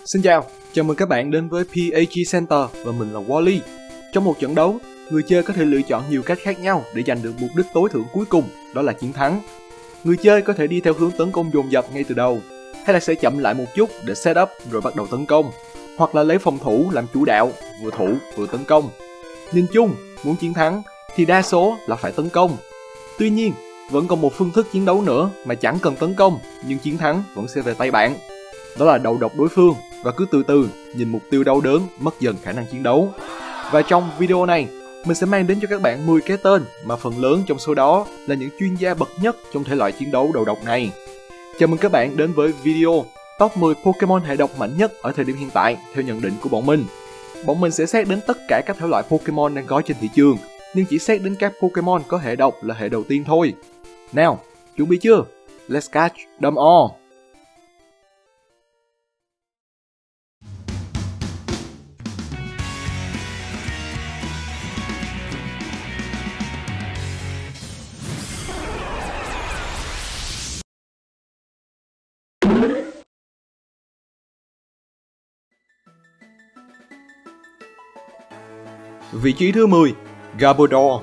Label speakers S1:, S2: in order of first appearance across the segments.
S1: Xin chào, chào mừng các bạn đến với PAG Center và mình là Wally. Trong một trận đấu, người chơi có thể lựa chọn nhiều cách khác nhau để giành được mục đích tối thượng cuối cùng, đó là chiến thắng. Người chơi có thể đi theo hướng tấn công dồn dập ngay từ đầu, hay là sẽ chậm lại một chút để set up rồi bắt đầu tấn công, hoặc là lấy phòng thủ làm chủ đạo, vừa thủ vừa tấn công. Nhìn chung, muốn chiến thắng thì đa số là phải tấn công. Tuy nhiên, vẫn còn một phương thức chiến đấu nữa mà chẳng cần tấn công nhưng chiến thắng vẫn sẽ về tay bạn. Đó là đầu độc đối phương và cứ từ từ nhìn mục tiêu đau đớn mất dần khả năng chiến đấu. Và trong video này, mình sẽ mang đến cho các bạn 10 cái tên mà phần lớn trong số đó là những chuyên gia bậc nhất trong thể loại chiến đấu đầu độc này. Chào mừng các bạn đến với video Top 10 Pokemon hệ độc mạnh nhất ở thời điểm hiện tại theo nhận định của bọn mình. Bọn mình sẽ xét đến tất cả các thể loại Pokemon đang có trên thị trường, nhưng chỉ xét đến các Pokemon có hệ độc là hệ đầu tiên thôi. Nào, chuẩn bị chưa? Let's catch them all! Vị trí thứ 10, Garbodor.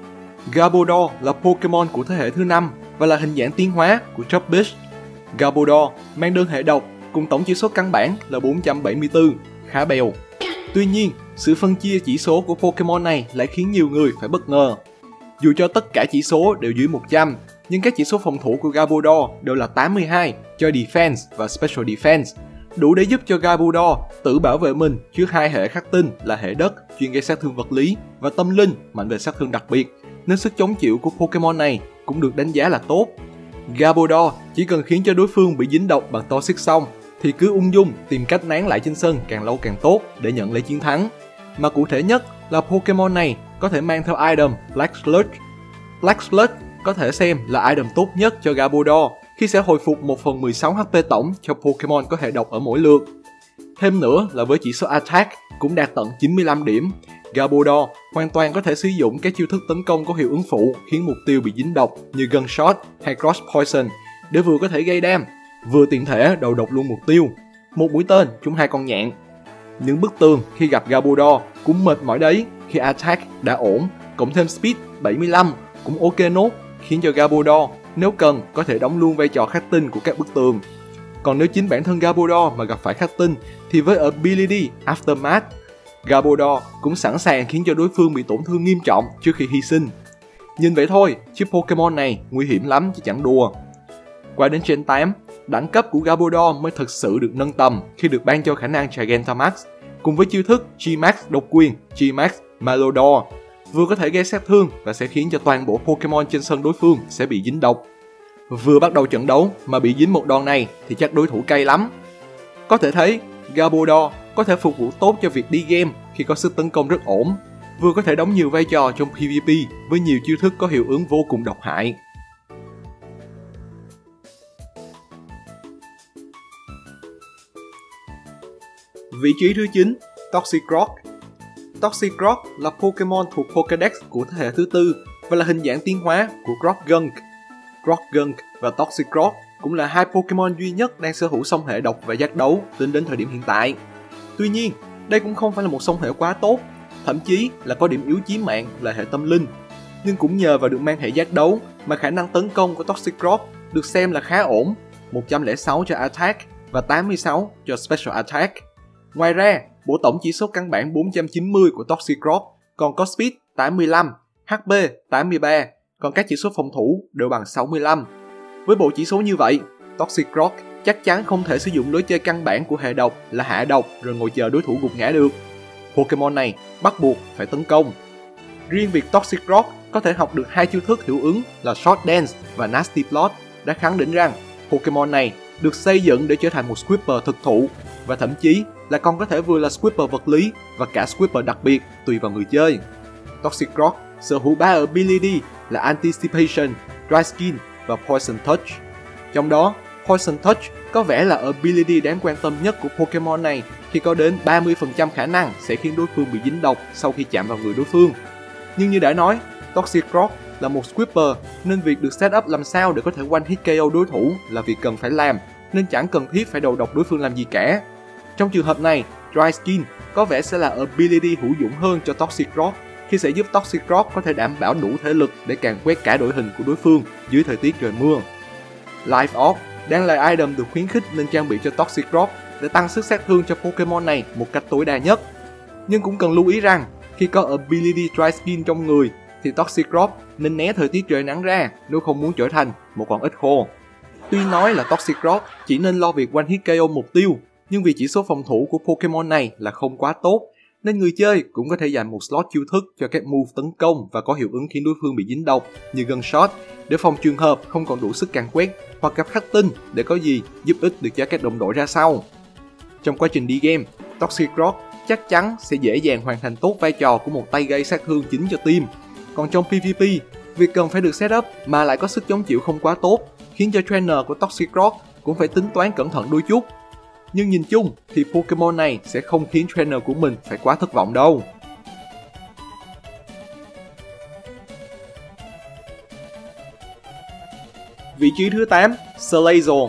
S1: Garbodor là Pokemon của thế hệ thứ 5 và là hình dạng tiến hóa của Trubbish. Garbodor mang đơn hệ độc cùng tổng chỉ số căn bản là 474, khá bèo. Tuy nhiên, sự phân chia chỉ số của Pokemon này lại khiến nhiều người phải bất ngờ. Dù cho tất cả chỉ số đều dưới 100, nhưng các chỉ số phòng thủ của Garbodor đều là 82 cho Defense và Special Defense, đủ để giúp cho Garbodor tự bảo vệ mình trước hai hệ khắc tinh là hệ đất chuyên gây sát thương vật lý và tâm linh mạnh về sát thương đặc biệt, nên sức chống chịu của Pokemon này cũng được đánh giá là tốt. Garbodor chỉ cần khiến cho đối phương bị dính độc bằng Toxic xong thì cứ ung dung tìm cách nán lại trên sân càng lâu càng tốt để nhận lấy chiến thắng. Mà cụ thể nhất là Pokemon này có thể mang theo item Black Sludge. Black Sludge có thể xem là item tốt nhất cho Garbodor khi sẽ hồi phục 1/16 HP tổng cho Pokemon có hệ độc ở mỗi lượt. Thêm nữa là với chỉ số Attack cũng đạt tận 95 điểm, Garbodor hoàn toàn có thể sử dụng các chiêu thức tấn công có hiệu ứng phụ khiến mục tiêu bị dính độc như Gunshot hay Cross Poison để vừa có thể gây đam, vừa tiện thể đầu độc luôn mục tiêu. Một mũi tên trúng hai con nhạn. Những bức tường khi gặp Garbodor cũng mệt mỏi đấy khi Attack đã ổn, cộng thêm Speed 75 cũng ok nốt, khiến cho Garbodor nếu cần có thể đóng luôn vai trò khắc tinh của các bức tường. Còn nếu chính bản thân Garbodor mà gặp phải khắc tinh thì với Ability Aftermath, Garbodor cũng sẵn sàng khiến cho đối phương bị tổn thương nghiêm trọng trước khi hy sinh. Nhìn vậy thôi, chiếc Pokemon này nguy hiểm lắm chứ chẳng đùa. Qua đến Gen 8, đẳng cấp của Garbodor mới thực sự được nâng tầm khi được ban cho khả năng Gigantamax cùng với chiêu thức G-Max độc quyền, G-Max Malodor, vừa có thể gây sát thương và sẽ khiến cho toàn bộ Pokemon trên sân đối phương sẽ bị dính độc. Vừa bắt đầu trận đấu mà bị dính một đòn này thì chắc đối thủ cay lắm. Có thể thấy, Garbodor có thể phục vụ tốt cho việc đi game khi có sức tấn công rất ổn, vừa có thể đóng nhiều vai trò trong PvP với nhiều chiêu thức có hiệu ứng vô cùng độc hại. Vị trí thứ 9, Toxicroak. Toxicroak là Pokemon thuộc Pokédex của thế hệ thứ 4 và là hình dạng tiến hóa của Croagunk. Croagunk và Toxicroak cũng là hai Pokemon duy nhất đang sở hữu song hệ độc và giác đấu tính đến thời điểm hiện tại. Tuy nhiên, đây cũng không phải là một song hệ quá tốt, thậm chí là có điểm yếu chí mạng là hệ tâm linh. Nhưng cũng nhờ vào được mang hệ giác đấu mà khả năng tấn công của Toxicroak được xem là khá ổn, 106 cho Attack và 86 cho Special Attack. Ngoài ra, bộ tổng chỉ số căn bản 490 của Toxicroak còn có Speed 85, HP 83, còn các chỉ số phòng thủ đều bằng 65. Với bộ chỉ số như vậy, Toxicroak chắc chắn không thể sử dụng lối chơi căn bản của hệ độc là hạ độc rồi ngồi chờ đối thủ gục ngã được. Pokemon này bắt buộc phải tấn công. Riêng việc Toxicroak có thể học được hai chiêu thức hiệu ứng là Short Dance và Nasty Plot đã khẳng định rằng Pokemon này được xây dựng để trở thành một Sweeper thực thụ, và thậm chí là còn có thể vừa là Sweeper vật lý và cả Sweeper đặc biệt tùy vào người chơi. Toxicroak sở hữu 3 ability là Anticipation, Dry Skin và Poison Touch. Trong đó, Poison Touch có vẻ là ability đáng quan tâm nhất của Pokemon này khi có đến 30% khả năng sẽ khiến đối phương bị dính độc sau khi chạm vào người đối phương. Nhưng như đã nói, Toxicroak là một Sweeper nên việc được set up làm sao để có thể one hit KO đối thủ là việc cần phải làm, nên chẳng cần thiết phải đầu độc đối phương làm gì cả. Trong trường hợp này, Dry Skin có vẻ sẽ là ability hữu dụng hơn cho Toxic Rock khi sẽ giúp Toxic Rock có thể đảm bảo đủ thể lực để càn quét cả đội hình của đối phương dưới thời tiết trời mưa. Life Orb đang là item được khuyến khích nên trang bị cho Toxic Rock để tăng sức sát thương cho Pokemon này một cách tối đa nhất. Nhưng cũng cần lưu ý rằng khi có ability Dry Skin trong người thì Toxic Rock nên né thời tiết trời nắng ra nếu không muốn trở thành một con ếch khô. Tuy nói là Toxic Rock chỉ nên lo việc one hit KO mục tiêu, nhưng vì chỉ số phòng thủ của Pokemon này là không quá tốt, nên người chơi cũng có thể dành một slot chiêu thức cho các move tấn công và có hiệu ứng khiến đối phương bị dính độc như Gunshot để phòng trường hợp không còn đủ sức càn quét, hoặc gặp khắc tinh để có gì giúp ích được cho các đồng đội ra sau. Trong quá trình đi game, Toxic Rock chắc chắn sẽ dễ dàng hoàn thành tốt vai trò của một tay gây sát thương chính cho team. Còn trong PvP, việc cần phải được setup mà lại có sức chống chịu không quá tốt khiến cho trainer của Toxic Rock cũng phải tính toán cẩn thận đôi chút. Nhưng nhìn chung thì Pokemon này sẽ không khiến trainer của mình phải quá thất vọng đâu. Vị trí thứ 8, Salazzle.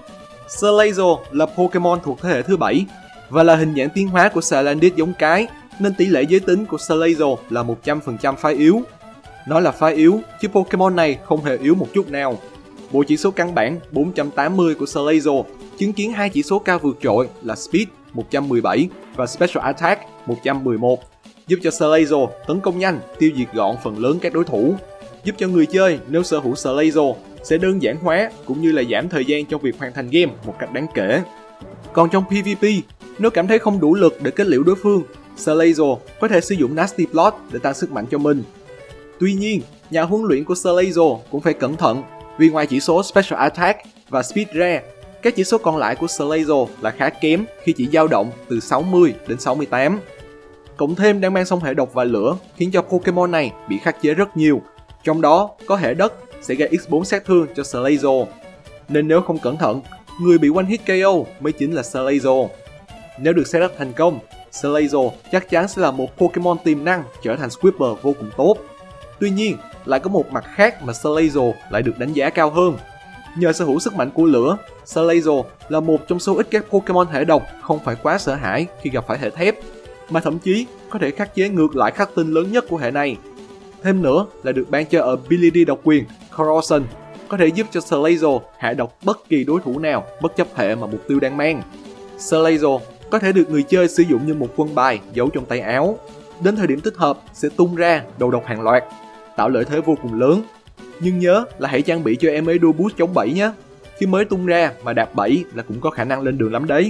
S1: Salazzle là Pokemon thuộc thế hệ thứ 7 và là hình dạng tiến hóa của Salandit giống cái, nên tỷ lệ giới tính của Salazzle là 100% phái yếu. Nói là phái yếu, chứ Pokemon này không hề yếu một chút nào. Bộ chỉ số căn bản 480 của Salazzle chứng kiến hai chỉ số cao vượt trội là Speed 117 và Special Attack 111, giúp cho Salazzle tấn công nhanh, tiêu diệt gọn phần lớn các đối thủ, giúp cho người chơi nếu sở hữu Salazzle sẽ đơn giản hóa cũng như là giảm thời gian trong việc hoàn thành game một cách đáng kể. Còn trong PvP, nếu cảm thấy không đủ lực để kết liễu đối phương, Salazzle có thể sử dụng Nasty Plot để tăng sức mạnh cho mình. Tuy nhiên, nhà huấn luyện của Salazzle cũng phải cẩn thận vì ngoài chỉ số Special Attack và Speed ra, các chỉ số còn lại của Salazzle là khá kém khi chỉ dao động từ 60 đến 68. Cộng thêm đang mang song hệ độc và lửa khiến cho Pokemon này bị khắc chế rất nhiều, trong đó có hệ đất sẽ gây x4 sát thương cho Salazzle. Nên nếu không cẩn thận, người bị one hit KO mới chính là Salazzle. Nếu được setup thành công, Salazzle chắc chắn sẽ là một Pokemon tiềm năng trở thành Sweeper vô cùng tốt. Tuy nhiên, lại có một mặt khác mà Salazzle lại được đánh giá cao hơn. Nhờ sở hữu sức mạnh của lửa, Salazzle là một trong số ít các Pokemon hệ độc không phải quá sợ hãi khi gặp phải hệ thép, mà thậm chí có thể khắc chế ngược lại khắc tinh lớn nhất của hệ này. Thêm nữa là được ban cho ability độc quyền Corrosion, có thể giúp cho Salazzle hạ độc bất kỳ đối thủ nào bất chấp hệ mà mục tiêu đang mang. Salazzle có thể được người chơi sử dụng như một quân bài giấu trong tay áo. Đến thời điểm thích hợp sẽ tung ra đầu độc hàng loạt, tạo lợi thế vô cùng lớn. Nhưng nhớ là hãy trang bị cho em ấy dual boost chống bẫy nhé, chứ mới tung ra mà đạp bẫy là cũng có khả năng lên đường lắm đấy.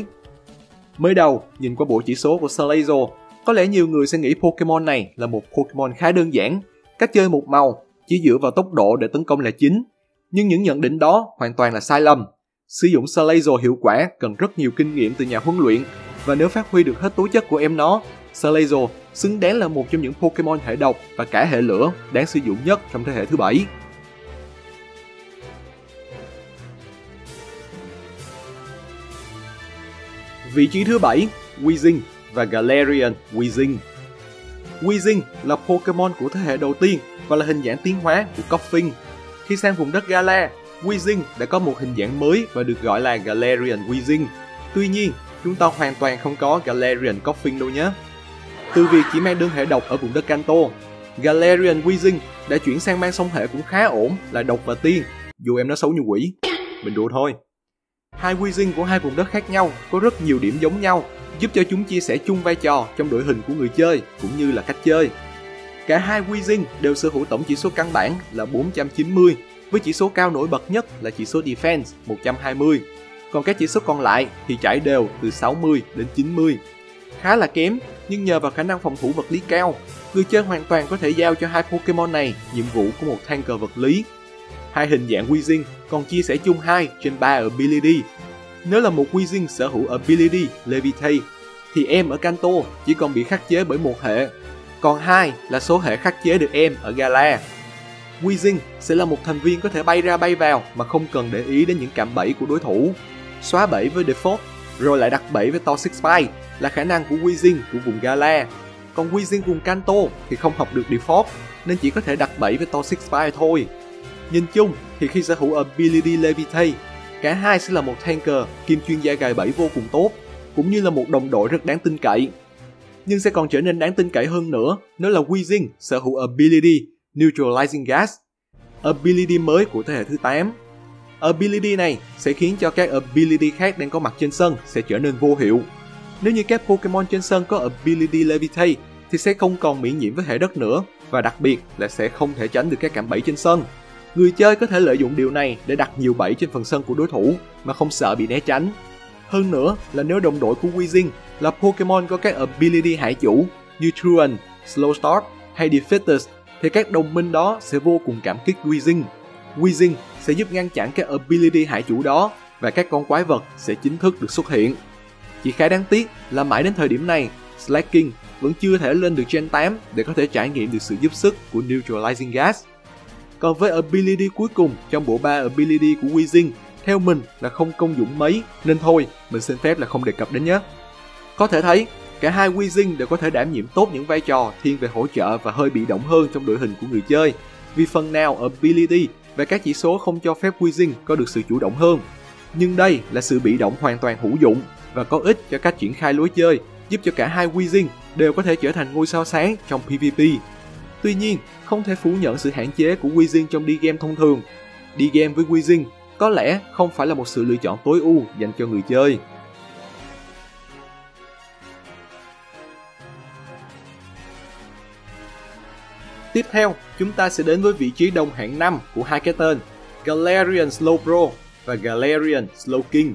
S1: Mới đầu, nhìn qua bộ chỉ số của Salazzle, có lẽ nhiều người sẽ nghĩ Pokemon này là một Pokemon khá đơn giản, cách chơi một màu, chỉ dựa vào tốc độ để tấn công là chính. Nhưng những nhận định đó hoàn toàn là sai lầm. Sử dụng Salazzle hiệu quả cần rất nhiều kinh nghiệm từ nhà huấn luyện, và nếu phát huy được hết tố chất của em nó, Salazzle xứng đáng là một trong những Pokemon hệ độc và cả hệ lửa đáng sử dụng nhất trong thế hệ thứ 7. Vị trí thứ 7, Weezing và Galarian Weezing. Weezing là Pokemon của thế hệ đầu tiên và là hình dạng tiến hóa của Koffing. Khi sang vùng đất Galar, Weezing đã có một hình dạng mới và được gọi là Galarian Weezing. Tuy nhiên, chúng ta hoàn toàn không có Galarian Koffing đâu nhé. Từ việc chỉ mang đơn hệ độc ở vùng đất Kanto, Galarian Weezing đã chuyển sang mang song hệ cũng khá ổn là độc và tiên, dù em nó xấu như quỷ. Mình đùa thôi. Hai Weezing của hai vùng đất khác nhau có rất nhiều điểm giống nhau, giúp cho chúng chia sẻ chung vai trò trong đội hình của người chơi cũng như là cách chơi. Cả hai Weezing đều sở hữu tổng chỉ số căn bản là 490, với chỉ số cao nổi bật nhất là chỉ số Defense 120. Còn các chỉ số còn lại thì trải đều từ 60 đến 90. Khá là kém, nhưng nhờ vào khả năng phòng thủ vật lý cao, người chơi hoàn toàn có thể giao cho hai Pokemon này nhiệm vụ của một tanker vật lý. Hai hình dạng Weezing còn chia sẻ chung 2 trên 3 ability. Nếu là một Weezing sở hữu ability Levitate, thì em ở Kanto chỉ còn bị khắc chế bởi một hệ, còn 2 là số hệ khắc chế được em ở Galar. Weezing sẽ là một thành viên có thể bay ra bay vào mà không cần để ý đến những cạm bẫy của đối thủ. Xóa bẫy với Default, rồi lại đặt bẫy với Toxic Spike là khả năng của Weezing của vùng Galar. Còn Weezing vùng Kanto thì không học được Default, nên chỉ có thể đặt bẫy với Toxic Spike thôi. Nhìn chung thì khi sở hữu ability Levitate, cả hai sẽ là một tanker kiêm chuyên gia gài bẫy vô cùng tốt. cũng như là một đồng đội rất đáng tin cậy. Nhưng sẽ còn trở nên đáng tin cậy hơn nữa nếu là Weezing sở hữu ability Neutralizing Gas, ability mới của thế hệ thứ 8. Ability này sẽ khiến cho các ability khác đang có mặt trên sân sẽ trở nên vô hiệu. Nếu như các Pokemon trên sân có ability Levitate thì sẽ không còn miễn nhiễm với hệ đất nữa, và đặc biệt là sẽ không thể tránh được các cạm bẫy trên sân. Người chơi có thể lợi dụng điều này để đặt nhiều bẫy trên phần sân của đối thủ mà không sợ bị né tránh. Hơn nữa là nếu đồng đội của Weezing là Pokemon có các ability hải chủ như Truant, Slow Start hay Defeatus thì các đồng minh đó sẽ vô cùng cảm kích Weezing. Weezing sẽ giúp ngăn chặn các ability hải chủ đó và các con quái vật sẽ chính thức được xuất hiện. Chỉ khá đáng tiếc là mãi đến thời điểm này, Slaking vẫn chưa thể lên được Gen 8 để có thể trải nghiệm được sự giúp sức của Neutralizing Gas. Còn với ability cuối cùng trong bộ 3 ability của Weezing, theo mình là không công dụng mấy, nên thôi, mình xin phép là không đề cập đến nhé. Có thể thấy, cả hai Weezing đều có thể đảm nhiệm tốt những vai trò thiên về hỗ trợ và hơi bị động hơn trong đội hình của người chơi, vì phần nào ability và các chỉ số không cho phép Weezing có được sự chủ động hơn. Nhưng đây là sự bị động hoàn toàn hữu dụng và có ích cho cách triển khai lối chơi, giúp cho cả hai Weezing đều có thể trở thành ngôi sao sáng trong PvP. Tuy nhiên, không thể phủ nhận sự hạn chế của Weezing trong đi game thông thường. Đi game với Weezing có lẽ không phải là một sự lựa chọn tối ưu dành cho người chơi. Tiếp theo, chúng ta sẽ đến với vị trí đồng hạng 5 của hai cái tên Galarian Slowbro và Galarian Slowking.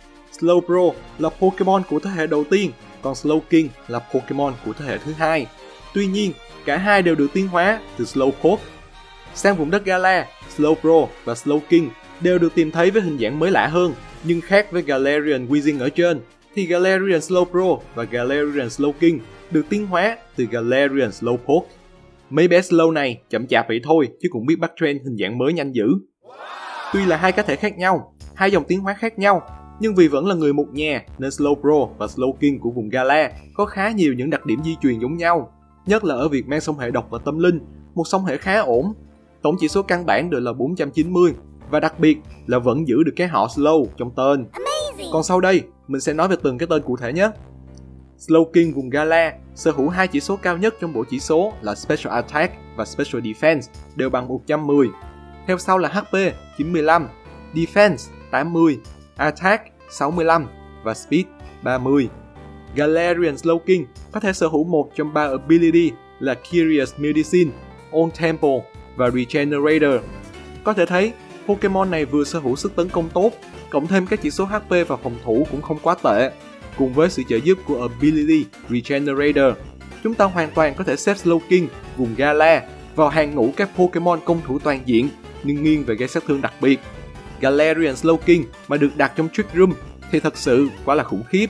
S1: Slowbro là Pokemon của thế hệ đầu tiên, còn Slowking là Pokemon của thế hệ thứ hai. Tuy nhiên, cả hai đều được tiến hóa từ Slowpoke. Sang vùng đất Galar, Slowbro và Slowking đều được tìm thấy với hình dạng mới lạ hơn, nhưng khác với Galarian Weezing ở trên, thì Galarian Slowbro và Galarian Slowking được tiến hóa từ Galarian Slowpoke. Mấy bé Slow này chậm chạp vậy thôi chứ cũng biết bắt trend hình dạng mới nhanh dữ. Tuy là hai cá thể khác nhau, hai dòng tiến hóa khác nhau, nhưng vì vẫn là người một nhà nên Slowbro và Slowking của vùng Galar có khá nhiều những đặc điểm di truyền giống nhau, nhất là ở việc mang song hệ độc và tâm linh, một song hệ khá ổn. Tổng chỉ số căn bản đều là 490 và đặc biệt là vẫn giữ được cái họ Slow trong tên. Còn sau đây, mình sẽ nói về từng cái tên cụ thể nhé. Slowking vùng Galar sở hữu hai chỉ số cao nhất trong bộ chỉ số là Special Attack và Special Defense đều bằng 110. Theo sau là HP 95, Defense 80, Attack 65 và Speed 30. Galarian Slowking có thể sở hữu một trong 3 ability là Curious Medicine, On Temple và Regenerator. Có thể thấy, Pokemon này vừa sở hữu sức tấn công tốt, cộng thêm các chỉ số HP và phòng thủ cũng không quá tệ. Cùng với sự trợ giúp của ability Regenerator, chúng ta hoàn toàn có thể xếp Slowking vùng Galar vào hàng ngũ các Pokemon công thủ toàn diện nhưng nghiêng về gây sát thương đặc biệt. Galarian Slowking mà được đặt trong Trick Room thì thật sự quá là khủng khiếp.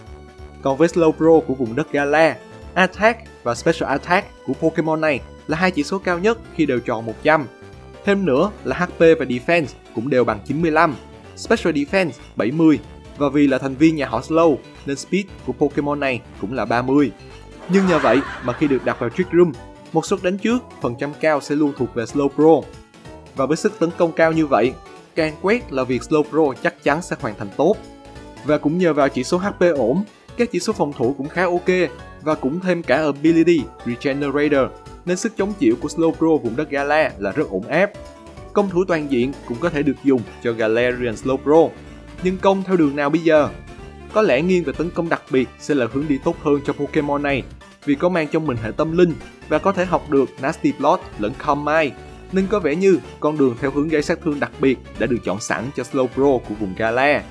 S1: Còn với Slowbro của vùng đất Galar, Attack và Special Attack của Pokemon này là hai chỉ số cao nhất khi đều tròn 100. Thêm nữa là HP và Defense cũng đều bằng 95, Special Defense 70, và vì là thành viên nhà họ Slow nên Speed của Pokemon này cũng là 30. Nhưng nhờ vậy mà khi được đặt vào Trick Room, một suất đánh trước, phần trăm cao sẽ luôn thuộc về Slowbro. Và với sức tấn công cao như vậy, càng quét là việc Slowbro chắc chắn sẽ hoàn thành tốt. Và cũng nhờ vào chỉ số HP ổn, các chỉ số phòng thủ cũng khá ok, và cũng thêm cả ability Regenerator, nên sức chống chịu của Slowbro vùng đất Galar là rất ổn áp. Công thủ toàn diện cũng có thể được dùng cho Galarian Slowbro. Nhưng công theo đường nào bây giờ? Có lẽ nghiêng về tấn công đặc biệt sẽ là hướng đi tốt hơn cho Pokemon này, vì có mang trong mình hệ tâm linh và có thể học được Nasty Plot lẫn Calm Mind, nên có vẻ như con đường theo hướng gây sát thương đặc biệt đã được chọn sẵn cho Slowbro của vùng Galar.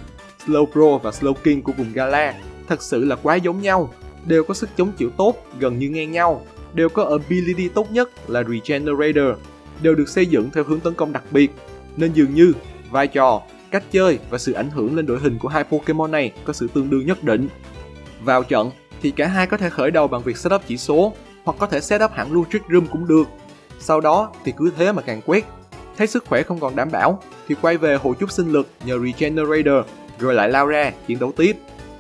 S1: Slowbro và Slowking của vùng Galar thật sự là quá giống nhau, đều có sức chống chịu tốt gần như ngang nhau, đều có ability tốt nhất là Regenerator, đều được xây dựng theo hướng tấn công đặc biệt, nên dường như vai trò, cách chơi và sự ảnh hưởng lên đội hình của hai Pokemon này có sự tương đương nhất định. Vào trận thì cả hai có thể khởi đầu bằng việc setup chỉ số, hoặc có thể setup hẳn luôn Trick Room cũng được. Sau đó thì cứ thế mà càng quét. Thấy sức khỏe không còn đảm bảo thì quay về hồi chút sinh lực nhờ Regenerator, rồi lại lao ra chiến đấu tiếp.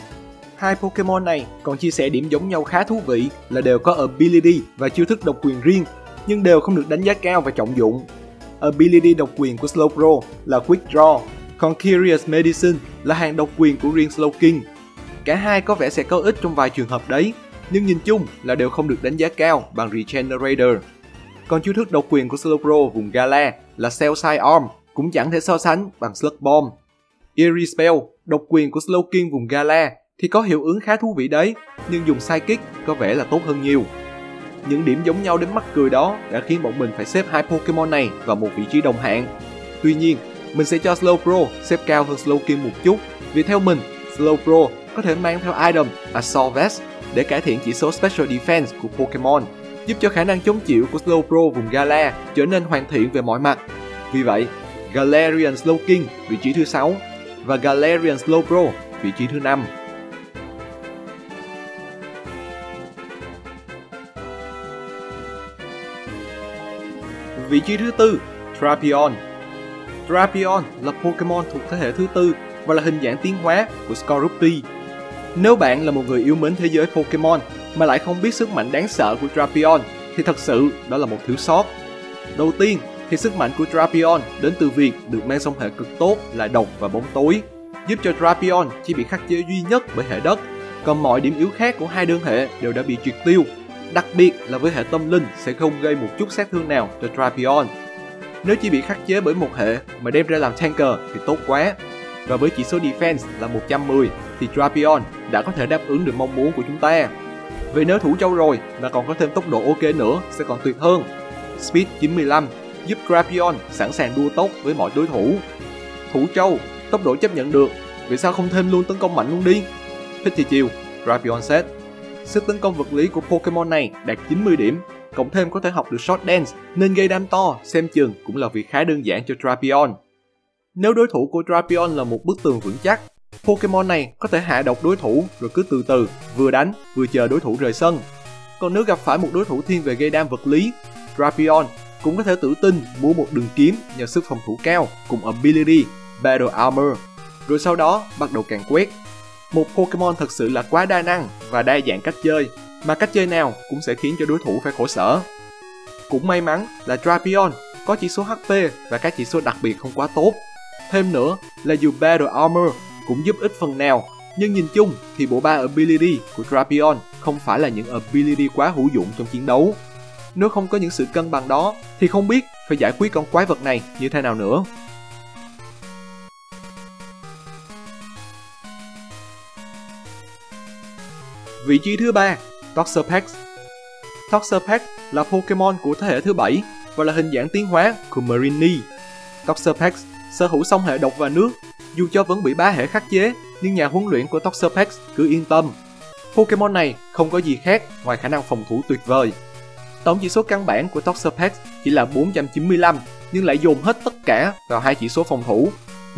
S1: Hai Pokemon này còn chia sẻ điểm giống nhau khá thú vị là đều có ability và chiêu thức độc quyền riêng, nhưng đều không được đánh giá cao và trọng dụng. Ability độc quyền của Slowbro là Quick Draw, còn Curious Medicine là hàng độc quyền của riêng Slowking. Cả hai có vẻ sẽ có ích trong vài trường hợp đấy, nhưng nhìn chung là đều không được đánh giá cao bằng Regenerator. Còn chiêu thức độc quyền của Slowbro vùng Gala là Cell Side Arm cũng chẳng thể so sánh bằng Slug Bomb. Eerie Spell, độc quyền của Slowking vùng Gala thì có hiệu ứng khá thú vị đấy, nhưng dùng Psychic có vẻ là tốt hơn nhiều. Những điểm giống nhau đến mắc cười đó đã khiến bọn mình phải xếp hai Pokemon này vào một vị trí đồng hạng. Tuy nhiên, mình sẽ cho Slowbro xếp cao hơn Slowking một chút, vì theo mình, Slowbro có thể mang theo item Assault Vest để cải thiện chỉ số Special Defense của Pokemon, giúp cho khả năng chống chịu của Slowbro vùng Gala trở nên hoàn thiện về mọi mặt. Vì vậy, Galarian Slowking vị trí thứ 6 và Galarian Slowbro vị trí thứ 5. Vị trí thứ 4, Drapion. Drapion là Pokemon thuộc thế hệ thứ 4 và là hình dạng tiến hóa của Scorbunny. Nếu bạn là một người yêu mến thế giới Pokemon mà lại không biết sức mạnh đáng sợ của Drapion thì thật sự đó là một thiếu sót. Đầu tiên thì sức mạnh của Drapion đến từ việc được mang song hệ cực tốt là độc và bóng tối, giúp cho Drapion chỉ bị khắc chế duy nhất bởi hệ đất, còn mọi điểm yếu khác của hai đơn hệ đều đã bị triệt tiêu. Đặc biệt là với hệ tâm linh sẽ không gây một chút sát thương nào cho Drapion. Nếu chỉ bị khắc chế bởi một hệ mà đem ra làm tanker thì tốt quá. Và với chỉ số defense là 110 thì Drapion đã có thể đáp ứng được mong muốn của chúng ta. Vì nếu thủ châu rồi mà còn có thêm tốc độ ok nữa sẽ còn tuyệt hơn. Speed 95 giúp Drapion sẵn sàng đua tốc với mọi đối thủ. Thủ châu, tốc độ chấp nhận được, vì sao không thêm luôn tấn công mạnh luôn đi? Thích thì chiều, Drapion set. Sức tấn công vật lý của Pokemon này đạt 90 điểm, cộng thêm có thể học được Short Dance nên gây đam to xem chừng cũng là việc khá đơn giản cho Drapion. Nếu đối thủ của Drapion là một bức tường vững chắc, Pokemon này có thể hạ độc đối thủ rồi cứ từ từ vừa đánh vừa chờ đối thủ rời sân. Còn nếu gặp phải một đối thủ thiên về gây đam vật lý, Drapion cũng có thể tự tin mua một đường kiếm nhờ sức phòng thủ cao cùng ability Battle Armor, rồi sau đó bắt đầu càn quét. Một Pokemon thật sự là quá đa năng và đa dạng cách chơi, mà cách chơi nào cũng sẽ khiến cho đối thủ phải khổ sở. Cũng may mắn là Drapion có chỉ số HP và các chỉ số đặc biệt không quá tốt. Thêm nữa là dù Battle Armor cũng giúp ích phần nào, nhưng nhìn chung thì bộ ba ability của Drapion không phải là những ability quá hữu dụng trong chiến đấu. Nếu không có những sự cân bằng đó thì không biết phải giải quyết con quái vật này như thế nào nữa. Vị trí thứ 3, Toxapex. Toxapex là Pokemon của thế hệ thứ 7 và là hình dạng tiến hóa của Mareanie. Toxapex sở hữu song hệ độc và nước, dù cho vẫn bị 3 hệ khắc chế, nhưng nhà huấn luyện của Toxapex cứ yên tâm. Pokemon này không có gì khác ngoài khả năng phòng thủ tuyệt vời. Tổng chỉ số căn bản của Toxapex chỉ là 495, nhưng lại dồn hết tất cả vào hai chỉ số phòng thủ,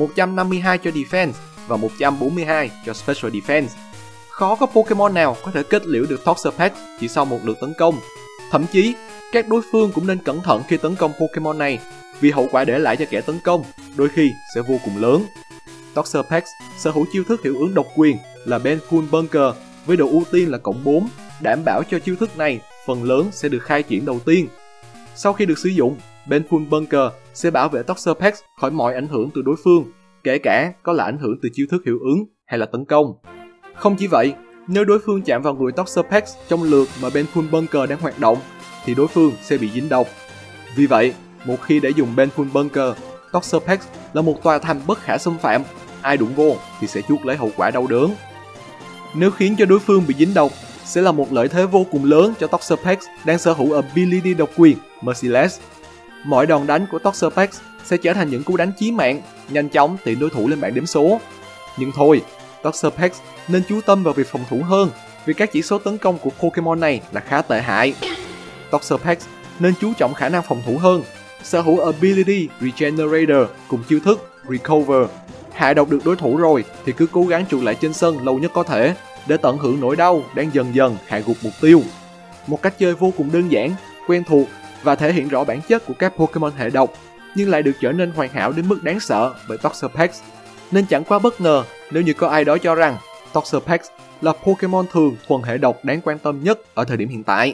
S1: 152 cho Defense và 142 cho Special Defense. Khó có Pokemon nào có thể kết liễu được Toxapex chỉ sau một lượt tấn công. Thậm chí, các đối phương cũng nên cẩn thận khi tấn công Pokemon này, vì hậu quả để lại cho kẻ tấn công đôi khi sẽ vô cùng lớn. Toxapex sở hữu chiêu thức hiệu ứng độc quyền là Baneful Bunker với độ ưu tiên là cộng 4, đảm bảo cho chiêu thức này phần lớn sẽ được khai triển đầu tiên. Sau khi được sử dụng, Baneful Bunker sẽ bảo vệ Toxapex khỏi mọi ảnh hưởng từ đối phương, kể cả có là ảnh hưởng từ chiêu thức hiệu ứng hay là tấn công. Không chỉ vậy, nếu đối phương chạm vào người Toxapex trong lượt mà Baneful Bunker đang hoạt động, thì đối phương sẽ bị dính độc. Vì vậy, một khi đã dùng Baneful Bunker, Toxapex là một tòa thành bất khả xâm phạm, ai đụng vô thì sẽ chuốc lấy hậu quả đau đớn. Nếu khiến cho đối phương bị dính độc, sẽ là một lợi thế vô cùng lớn cho Toxapex đang sở hữu ability độc quyền Merciless. Mọi đòn đánh của Toxapex sẽ trở thành những cú đánh chí mạng, nhanh chóng tiện đối thủ lên bảng đếm số. Nhưng thôi, Toxapex nên chú tâm vào việc phòng thủ hơn, vì các chỉ số tấn công của Pokemon này là khá tệ hại. Toxapex nên chú trọng khả năng phòng thủ hơn, sở hữu ability Regenerator cùng chiêu thức Recover. Hạ độc được đối thủ rồi thì cứ cố gắng trụ lại trên sân lâu nhất có thể để tận hưởng nỗi đau đang dần dần hạ gục mục tiêu. Một cách chơi vô cùng đơn giản, quen thuộc và thể hiện rõ bản chất của các Pokemon hệ độc, nhưng lại được trở nên hoàn hảo đến mức đáng sợ bởi Toxapex. Nên chẳng quá bất ngờ nếu như có ai đó cho rằng Toxapex là Pokemon thường thuần hệ độc đáng quan tâm nhất ở thời điểm hiện tại.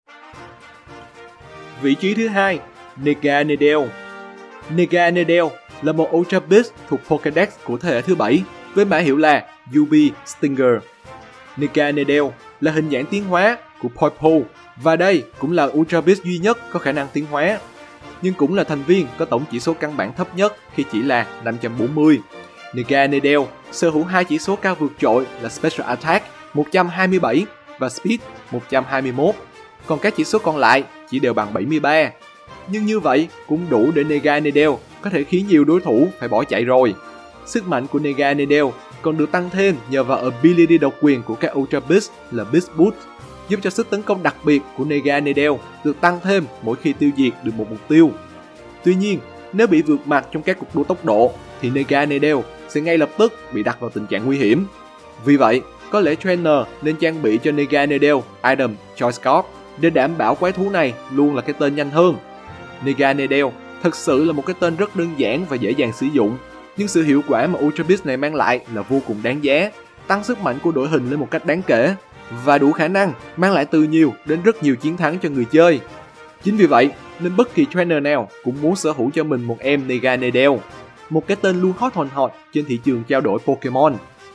S1: Vị trí thứ 2, Neganedel. Neganedel là một Ultra Beast thuộc Pokédex của thế hệ thứ 7 với mã hiệu là UB Stinger. Neganedel là hình dạng tiến hóa của Poipole và đây cũng là Ultra Beast duy nhất có khả năng tiến hóa, nhưng cũng là thành viên có tổng chỉ số căn bản thấp nhất khi chỉ là 540. Neganedel sở hữu hai chỉ số cao vượt trội là Special Attack 127 và Speed 121, còn các chỉ số còn lại chỉ đều bằng 73. Nhưng như vậy cũng đủ để Neganedel có thể khiến nhiều đối thủ phải bỏ chạy rồi. Sức mạnh của Neganedel còn được tăng thêm nhờ vào ability độc quyền của các Ultra Beast là Beast Boost, giúp cho sức tấn công đặc biệt của Neganedel được tăng thêm mỗi khi tiêu diệt được một mục tiêu. Tuy nhiên, nếu bị vượt mặt trong các cuộc đua tốc độ thì Neganedel sẽ ngay lập tức bị đặt vào tình trạng nguy hiểm. Vì vậy, có lẽ trainer nên trang bị cho Neganedel item Choice Card để đảm bảo quái thú này luôn là cái tên nhanh hơn. Neganedel thật sự là một cái tên rất đơn giản và dễ dàng sử dụng, nhưng sự hiệu quả mà Ultra Beast này mang lại là vô cùng đáng giá, tăng sức mạnh của đội hình lên một cách đáng kể và đủ khả năng mang lại từ nhiều đến rất nhiều chiến thắng cho người chơi. Chính vì vậy nên bất kỳ trainer nào cũng muốn sở hữu cho mình một em Neganedel, một cái tên luôn hot hot trên thị trường trao đổi Pokemon.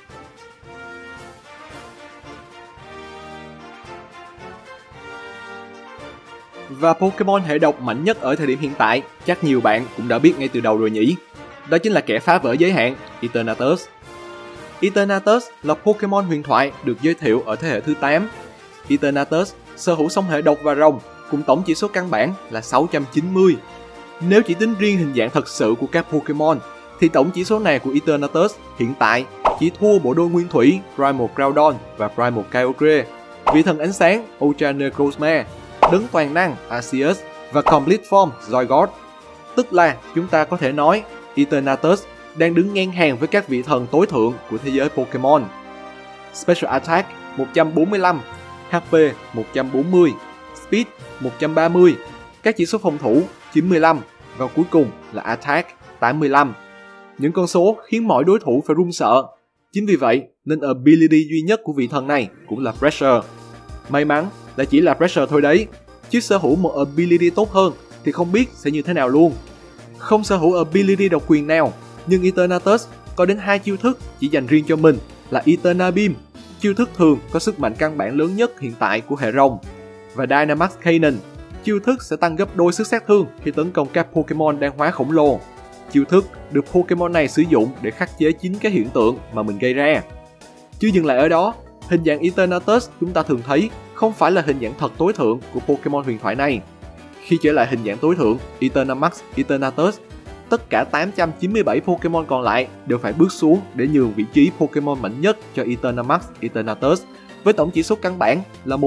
S1: Và Pokemon hệ độc mạnh nhất ở thời điểm hiện tại chắc nhiều bạn cũng đã biết ngay từ đầu rồi nhỉ. Đó chính là kẻ phá vỡ giới hạn, Eternatus. Eternatus là Pokemon huyền thoại được giới thiệu ở thế hệ thứ 8. Eternatus sở hữu song hệ độc và rồng cùng tổng chỉ số căn bản là 690. Nếu chỉ tính riêng hình dạng thật sự của các Pokemon thì tổng chỉ số này của Eternatus hiện tại chỉ thua bộ đôi nguyên thủy Primal Groudon và Primal Kyogre, vị thần ánh sáng Ultra Necrozma, đấng toàn năng Arceus và Complete Form Zygarde. Tức là chúng ta có thể nói Eternatus đang đứng ngang hàng với các vị thần tối thượng của thế giới Pokemon. Special Attack 145, HP 140, Speed 130, các chỉ số phòng thủ 95 và cuối cùng là Attack 85. Những con số khiến mọi đối thủ phải run sợ. Chính vì vậy nên ability duy nhất của vị thần này cũng là Pressure. May mắn là chỉ là Pressure thôi đấy, chứ sở hữu một ability tốt hơn thì không biết sẽ như thế nào luôn. Không sở hữu ability độc quyền nào, nhưng Eternatus có đến 2 chiêu thức chỉ dành riêng cho mình là Eterna Beam, chiêu thức thường có sức mạnh căn bản lớn nhất hiện tại của hệ rồng, và Dynamax Cannon, chiêu thức sẽ tăng gấp đôi sức sát thương khi tấn công các Pokemon đang hóa khổng lồ. Chiêu thức được Pokemon này sử dụng để khắc chế chính cái hiện tượng mà mình gây ra. Chưa dừng lại ở đó, hình dạng Eternatus chúng ta thường thấy không phải là hình dạng thật tối thượng của Pokemon huyền thoại này. Khi trở lại hình dạng tối thượng Eternamax Eternatus, tất cả 897 Pokemon còn lại đều phải bước xuống để nhường vị trí Pokemon mạnh nhất cho Eternamax Eternatus với tổng chỉ số căn bản là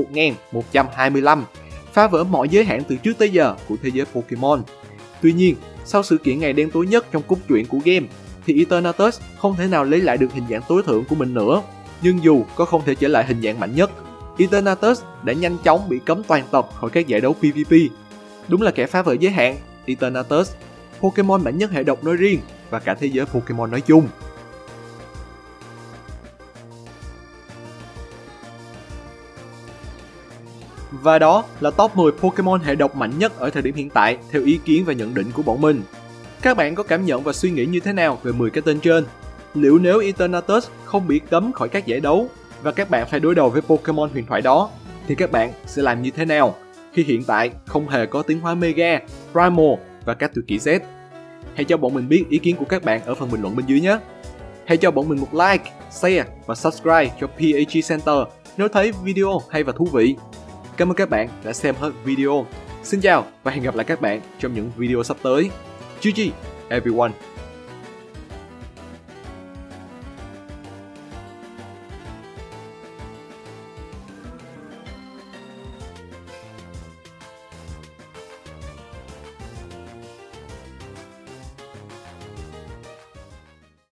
S1: 1125, phá vỡ mọi giới hạn từ trước tới giờ của thế giới Pokemon. Tuy nhiên, sau sự kiện ngày đen tối nhất trong cốt truyện của game thì Eternatus không thể nào lấy lại được hình dạng tối thượng của mình nữa. Nhưng dù có không thể trở lại hình dạng mạnh nhất, Eternatus đã nhanh chóng bị cấm toàn tập khỏi các giải đấu PvP. Đúng là kẻ phá vỡ giới hạn, Eternatus, Pokemon mạnh nhất hệ độc nói riêng và cả thế giới Pokemon nói chung. Và đó là top 10 Pokemon hệ độc mạnh nhất ở thời điểm hiện tại theo ý kiến và nhận định của bọn mình. Các bạn có cảm nhận và suy nghĩ như thế nào về 10 cái tên trên? Liệu nếu Eternatus không bị cấm khỏi các giải đấu và các bạn phải đối đầu với Pokemon huyền thoại đó thì các bạn sẽ làm như thế nào khi hiện tại không hề có tiến hóa Mega, Primal và các tuyệt kỹ Z? Hãy cho bọn mình biết ý kiến của các bạn ở phần bình luận bên dưới nhé. Hãy cho bọn mình một like, share và subscribe cho PAG Center nếu thấy video hay và thú vị. Cảm ơn các bạn đã xem hết video. Xin chào và hẹn gặp lại các bạn trong những video sắp tới. GG everyone!